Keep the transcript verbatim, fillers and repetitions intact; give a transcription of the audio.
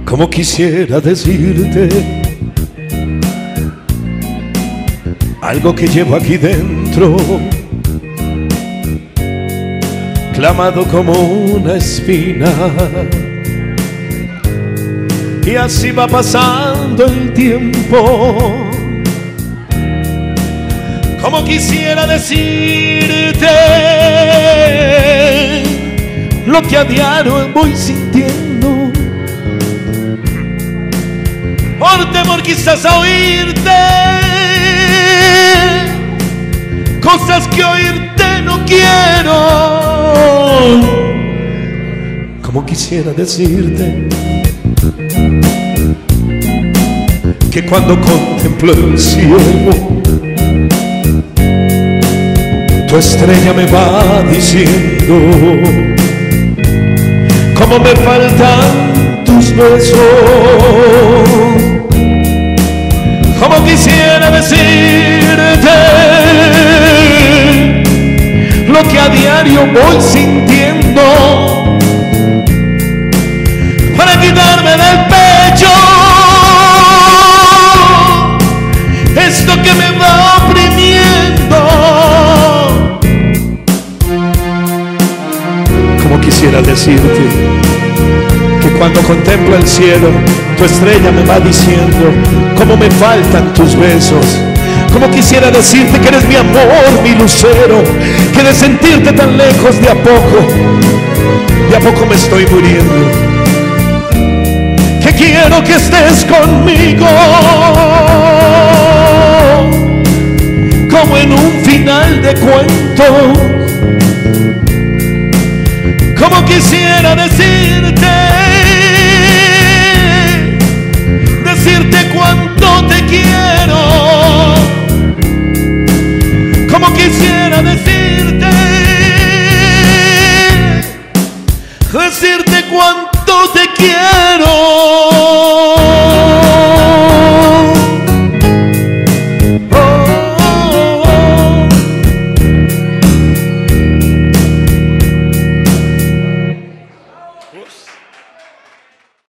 Como quisiera decirte algo que llevo aquí dentro, clavado como una espina. Y así va pasando el tiempo. Como quisiera decirte lo que a diario voy sintiendo, por temor quizás a oírte cosas que oírte no quiero. Como quisiera decirte que cuando contemplo el cielo, tu estrella me va diciendo cómo me faltan tus besos. Como quisiera decirte lo que a diario voy sintiendo, para quitarme del pecho esto que me va oprimiendo. Como quisiera decirte que cuando contemplo el cielo, tu estrella me va diciendo cómo me faltan tus besos. Como quisiera decirte que eres mi amor, mi lucero, que de sentirte tan lejos de a poco, de a poco me estoy muriendo. Que quiero que estés conmigo, como en un final de cuento. Como quisiera decirte, decirte cuánto te quiero. Como quisiera decirte, decirte cuánto te quiero.